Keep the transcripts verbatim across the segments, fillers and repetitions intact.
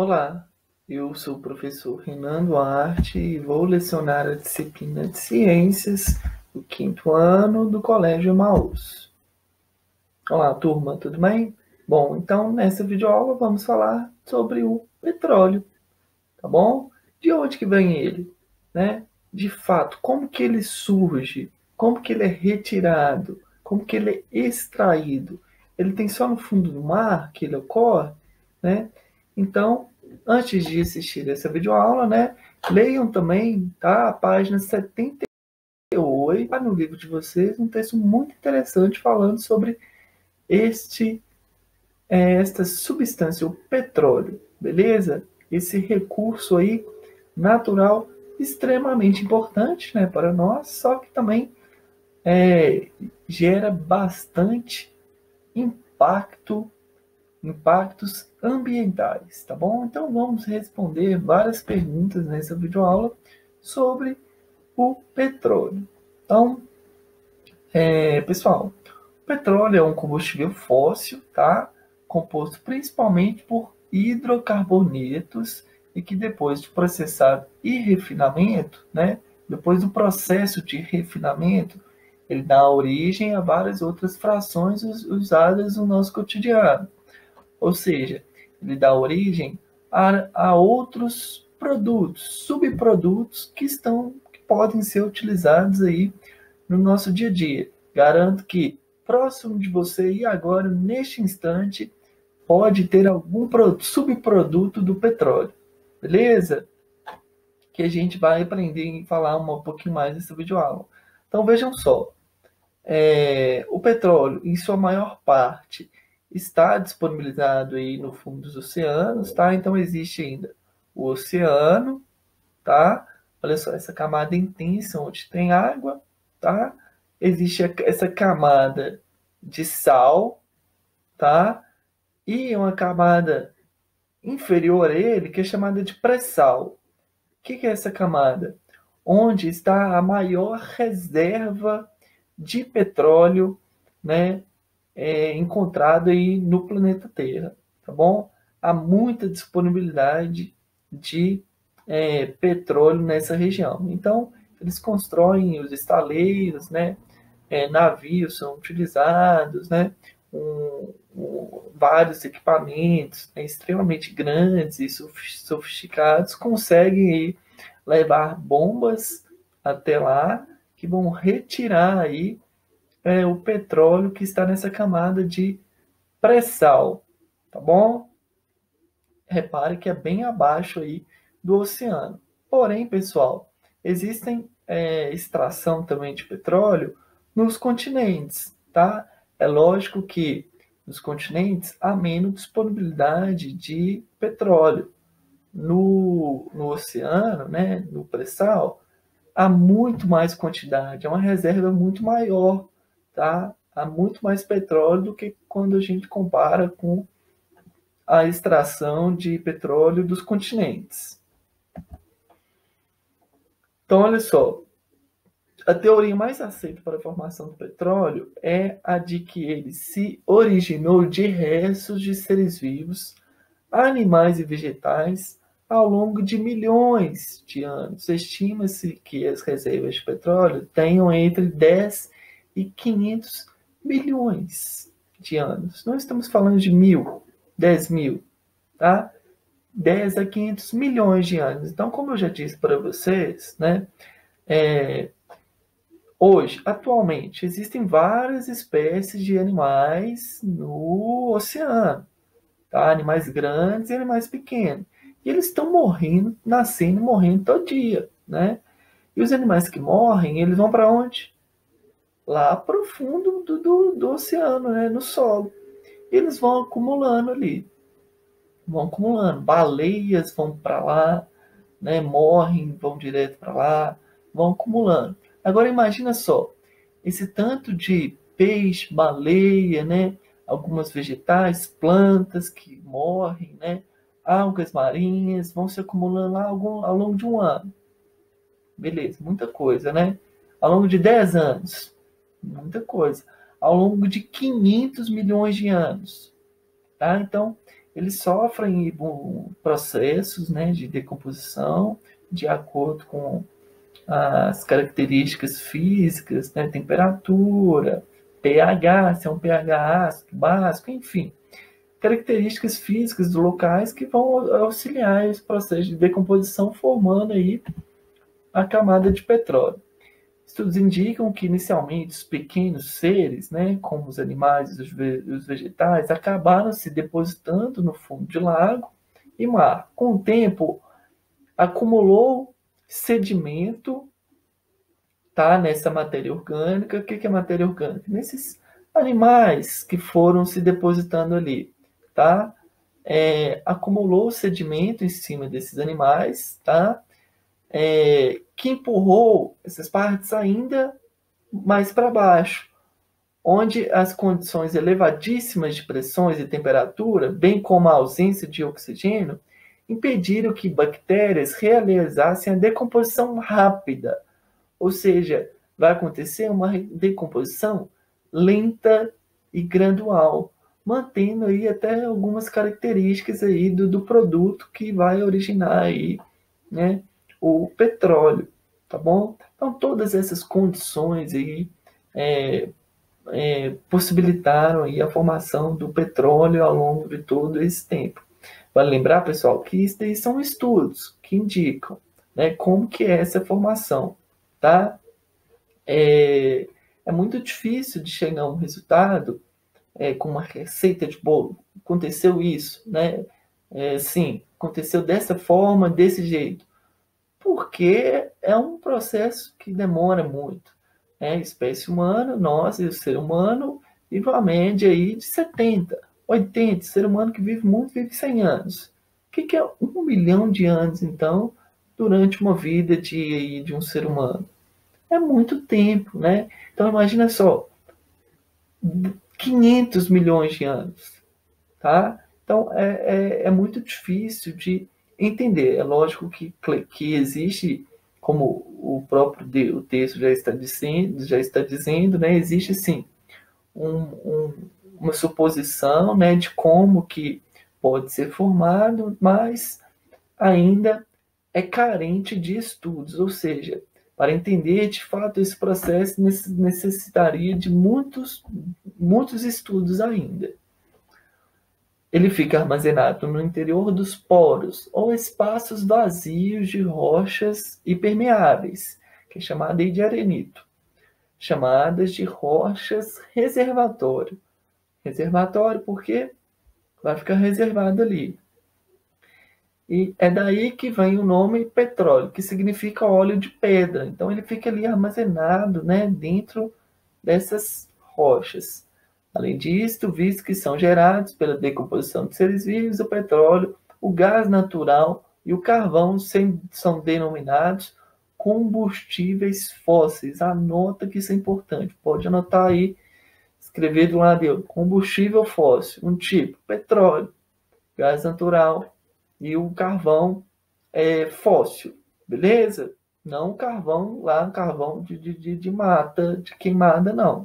Olá, eu sou o professor Renan Duarte e vou lecionar a disciplina de Ciências do quinto ano do Colégio Emaús. Olá, turma, tudo bem? Bom, então nessa videoaula vamos falar sobre o petróleo, tá bom? De onde que vem ele, né? De fato, como que ele surge? Como que ele é retirado? Como que ele é extraído? Ele tem só no fundo do mar que ele ocorre, né? Então, antes de assistir essa videoaula, né, leiam também, tá, a página setenta e oito, tá no livro de vocês, um texto muito interessante falando sobre este, é, esta substância, o petróleo, beleza? Esse recurso aí natural extremamente importante, né, para nós, só que também é, gera bastante impacto impactos ambientais, tá bom? Então vamos responder várias perguntas nessa videoaula sobre o petróleo. Então, é, pessoal, o petróleo é um combustível fóssil, tá? Composto principalmente por hidrocarbonetos e que depois de processado e refinamento, né? Depois do processo de refinamento, ele dá origem a várias outras frações usadas no nosso cotidiano. Ou seja, ele dá origem a, a outros produtos, subprodutos que estão que podem ser utilizados aí no nosso dia a dia. Garanto que próximo de você e agora, neste instante, pode ter algum produto, subproduto do petróleo. Beleza? Que a gente vai aprender a falar um pouquinho mais nessa videoaula. Então vejam só, é, o petróleo, em sua maior parte, está disponibilizado aí no fundo dos oceanos, tá? Então existe ainda o oceano, tá? Olha só, essa camada intensa onde tem água, tá? Existe essa camada de sal, tá? E uma camada inferior a ele que é chamada de pré-sal. O que é essa camada? Onde está a maior reserva de petróleo, né, é, encontrado aí no planeta Terra, tá bom? Há muita disponibilidade de é, petróleo nessa região. Então, eles constroem os estaleiros, né? É, navios são utilizados, né? Um, um, vários equipamentos, né, extremamente grandes e sofisticados conseguem aí levar bombas até lá que vão retirar aí é, o petróleo que está nessa camada de pré-sal, tá bom? Repare que é bem abaixo aí do oceano. Porém, pessoal, existem é, extração também de petróleo nos continentes, tá? É lógico que nos continentes há menos disponibilidade de petróleo. No, no oceano, né, no pré-sal, há muito mais quantidade, é uma reserva muito maior, tá? Há muito mais petróleo do que quando a gente compara com a extração de petróleo dos continentes. Então, olha só, a teoria mais aceita para a formação do petróleo é a de que ele se originou de restos de seres vivos, animais e vegetais, ao longo de milhões de anos. Estima-se que as reservas de petróleo tenham entre dez e quinhentos milhões de anos. Não estamos falando de mil, dez mil, tá? dez a quinhentos milhões de anos. Então, como eu já disse para vocês, né, é, hoje, atualmente, existem várias espécies de animais no oceano, tá? Animais grandes e animais pequenos. E eles estão morrendo, nascendo e morrendo todo dia, né? E os animais que morrem, eles vão para onde? Lá para o fundo do, do, do oceano, né? No solo. E eles vão acumulando ali. Vão acumulando. Baleias vão para lá, né? Morrem, vão direto para lá, vão acumulando. Agora imagina só, esse tanto de peixe, baleia, né? Algumas vegetais, plantas que morrem, né? Algas marinhas vão se acumulando lá ao, ao longo de um ano. Beleza, muita coisa, né? Ao longo de dez anos, muita coisa. Ao longo de quinhentos milhões de anos, tá? Então, eles sofrem processos, né, de decomposição de acordo com as características físicas, né, temperatura, pH, se é um pH ácido, básico, enfim, características físicas dos locais que vão auxiliar esse processo de decomposição, formando aí a camada de petróleo. Estudos indicam que, inicialmente, os pequenos seres, né, como os animais e os vegetais, acabaram se depositando no fundo de lago e mar. Com o tempo, acumulou sedimento, tá, nessa matéria orgânica. O que é matéria orgânica? Nesses animais que foram se depositando ali, tá? É, acumulou sedimento em cima desses animais, tá? É, que empurrou essas partes ainda mais para baixo, onde as condições elevadíssimas de pressões e temperatura, bem como a ausência de oxigênio, impediram que bactérias realizassem a decomposição rápida. Ou seja, vai acontecer uma decomposição lenta e gradual, mantendo aí até algumas características aí do, do produto que vai originar aí, né, o petróleo, tá bom? Então, todas essas condições aí é, é, possibilitaram aí a formação do petróleo ao longo de todo esse tempo. Vale lembrar, pessoal, que isso daí são estudos que indicam, né, como que é essa formação, tá? É, é muito difícil de chegar a um resultado é, com uma receita de bolo. Aconteceu isso, né? É, sim, aconteceu dessa forma, desse jeito. Porque é um processo que demora muito. Né? A espécie humana, nós e o ser humano, vive uma média aí de setenta, oitenta. O ser humano que vive muito, vive cem anos. O que é um milhão de anos, então, durante uma vida de, de um ser humano? É muito tempo, né? Então, imagina só, quinhentos milhões de anos, tá? Então, é, é, é muito difícil de entender. É lógico que, que existe, como o próprio de, o texto já está dizendo, já está dizendo, né? Existe, sim, um, um, uma suposição, né, de como que pode ser formado, mas ainda é carente de estudos, ou seja, para entender de fato esse processo necessitaria de muitos, muitos estudos ainda. Ele fica armazenado no interior dos poros ou espaços vazios de rochas impermeáveis, que é chamada de arenito, chamadas de rochas reservatório. Reservatório porque vai ficar reservado ali. E é daí que vem o nome petróleo, que significa óleo de pedra. Então ele fica ali armazenado, né, dentro dessas rochas. Além disso, visto que são gerados pela decomposição de seres vivos, o petróleo, o gás natural e o carvão são denominados combustíveis fósseis. Anota que isso é importante. Pode anotar aí, escrever do lado, combustível fóssil, um tipo, petróleo, gás natural e o carvão é, fóssil, beleza? Não carvão lá, carvão de, de, de mata, de queimada, não.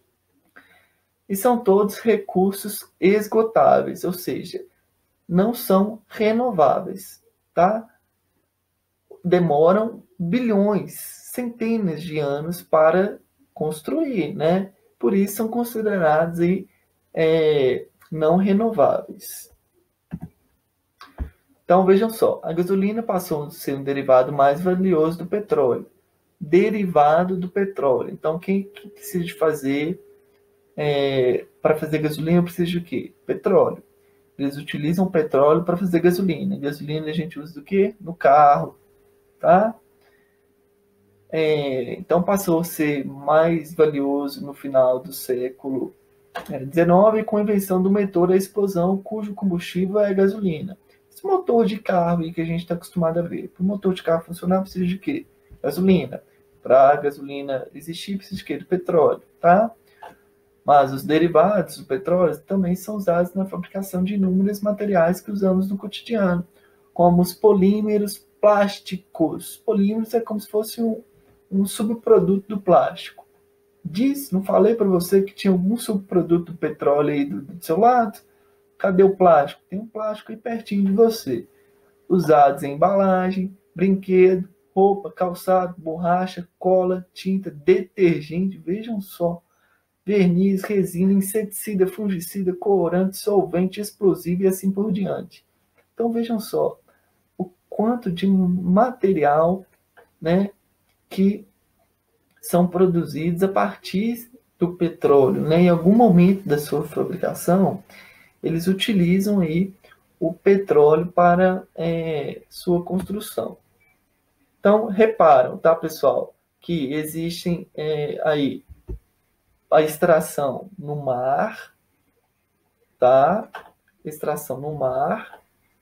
E são todos recursos esgotáveis, ou seja, não são renováveis, tá? Demoram bilhões, centenas de anos para construir, né? Por isso são considerados aí, é, não renováveis. Então vejam só, a gasolina passou a ser um derivado mais valioso do petróleo. Derivado do petróleo. Então quem que precisa de fazer É, para fazer gasolina precisa de quê? Petróleo. Eles utilizam petróleo para fazer gasolina. Gasolina a gente usa do quê? No carro, tá? É, então passou a ser mais valioso no final do século dezenove com a invenção do motor a explosão, cujo combustível é a gasolina. Esse motor de carro aí que a gente está acostumado a ver. Para o motor de carro funcionar precisa de quê? Gasolina. Para a gasolina existir precisa de quê? De petróleo, tá? Mas os derivados do petróleo também são usados na fabricação de inúmeros materiais que usamos no cotidiano, como os polímeros plásticos. Polímeros é como se fosse um, um subproduto do plástico. Diz, não falei para você que tinha algum subproduto do petróleo aí do, do seu lado? Cadê o plástico? Tem um plástico aí pertinho de você. Usados em embalagem, brinquedo, roupa, calçado, borracha, cola, tinta, detergente, vejam só. Verniz, resina, inseticida, fungicida, corante, solvente, explosivo e assim por diante. Então vejam só o quanto de material, né, que são produzidos a partir do petróleo, né? Em algum momento da sua fabricação, eles utilizam aí o petróleo para é, sua construção. Então, reparam, tá, pessoal, que existem é, aí a extração no mar, tá? Extração no mar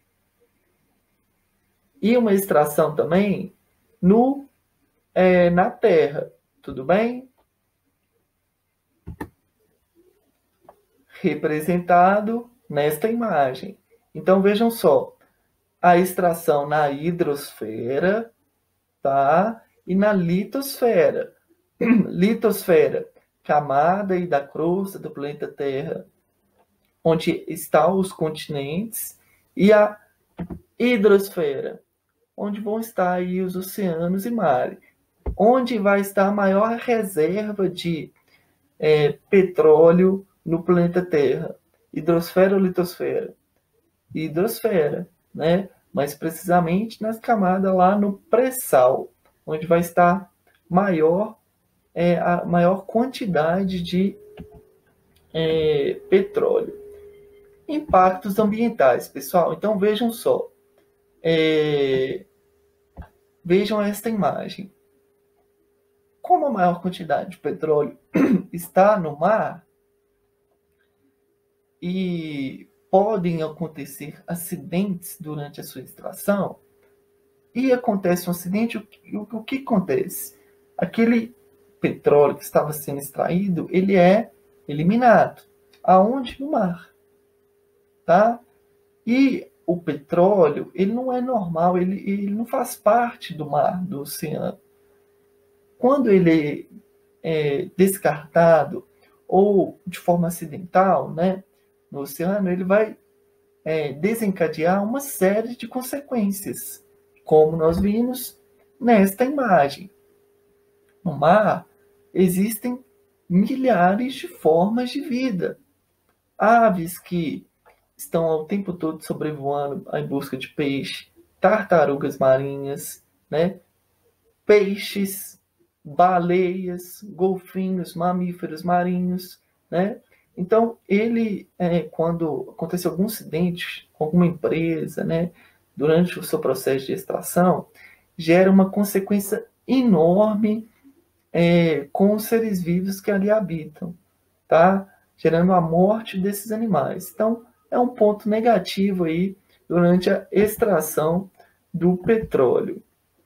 e uma extração também no é, na terra, tudo bem? Representado nesta imagem. Então vejam só, a extração na hidrosfera, tá? E na litosfera. Litosfera, camada aí da crosta do planeta Terra, onde estão os continentes, e a hidrosfera, onde vão estar aí os oceanos e mares, onde vai estar a maior reserva de é, petróleo no planeta Terra. Hidrosfera ou litosfera? Hidrosfera, né? Mais precisamente nas camadas lá no pré-sal, onde vai estar maior, é, a maior quantidade de é, petróleo. Impactos ambientais, pessoal. Então vejam só. É, vejam esta imagem. Como a maior quantidade de petróleo está no mar e podem acontecer acidentes durante a sua extração, e acontece um acidente, o que, o que acontece? Aquele petróleo que estava sendo extraído, ele é eliminado. Aonde? No mar. Tá? E o petróleo, ele não é normal, ele, ele não faz parte do mar, do oceano. Quando ele é descartado ou de forma acidental, né, no oceano, ele vai é, desencadear uma série de consequências, como nós vimos nesta imagem. No mar existem milhares de formas de vida. Aves que estão ao tempo todo sobrevoando em busca de peixe, tartarugas marinhas, né? Peixes, baleias, golfinhos, mamíferos marinhos, né? Então, ele, é, quando acontece algum acidente com alguma empresa, né, durante o seu processo de extração, gera uma consequência enorme é, com os seres vivos que ali habitam, tá? Gerando a morte desses animais. Então, é um ponto negativo aí durante a extração do petróleo.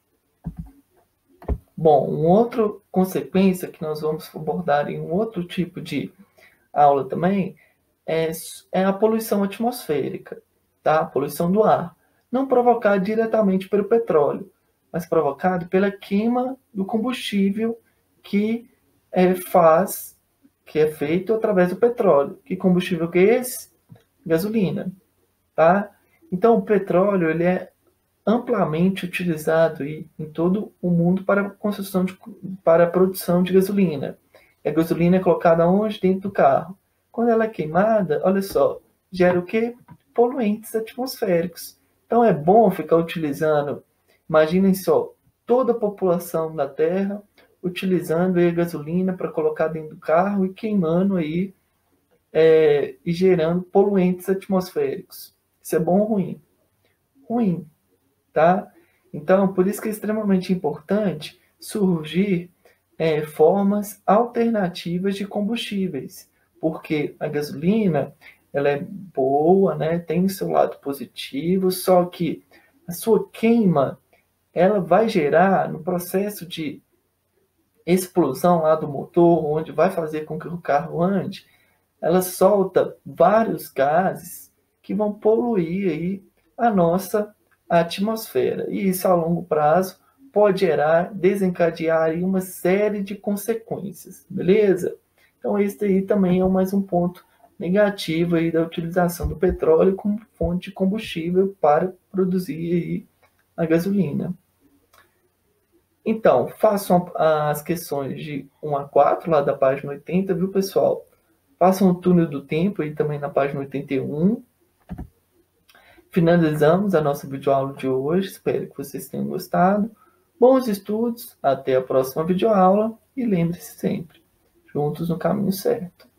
Bom, uma outra consequência que nós vamos abordar em um outro tipo de aula também é, é a poluição atmosférica, tá? A poluição do ar. Não provocada diretamente pelo petróleo, mas provocada pela queima do combustível que é, faz, que é feito através do petróleo. Que combustível que é esse? Gasolina, tá? Então, o petróleo ele é amplamente utilizado aí em todo o mundo para a construção de, para a produção de gasolina. A gasolina é colocada onde? Dentro do carro. Quando ela é queimada, olha só, gera o quê? Poluentes atmosféricos. Então é bom ficar utilizando, imaginem só, toda a população da Terra utilizando aí a gasolina para colocar dentro do carro e queimando aí é, e gerando poluentes atmosféricos. Isso é bom ou ruim? Ruim. Tá? Então, por isso que é extremamente importante surgir é, formas alternativas de combustíveis, porque a gasolina ela é boa, né? Tem o seu lado positivo, só que a sua queima ela vai gerar no processo de explosão lá do motor, onde vai fazer com que o carro ande, ela solta vários gases que vão poluir aí a nossa a atmosfera. E isso a longo prazo pode gerar, desencadear aí uma série de consequências, beleza? Então esse aí também é mais um ponto negativa aí da utilização do petróleo como fonte de combustível para produzir aí a gasolina. Então, façam as questões de um a quatro lá da página oitenta, viu, pessoal? Façam o túnel do tempo aí também na página oitenta e um. Finalizamos a nossa videoaula de hoje. Espero que vocês tenham gostado. Bons estudos, até a próxima videoaula e lembre-se sempre, juntos no caminho certo.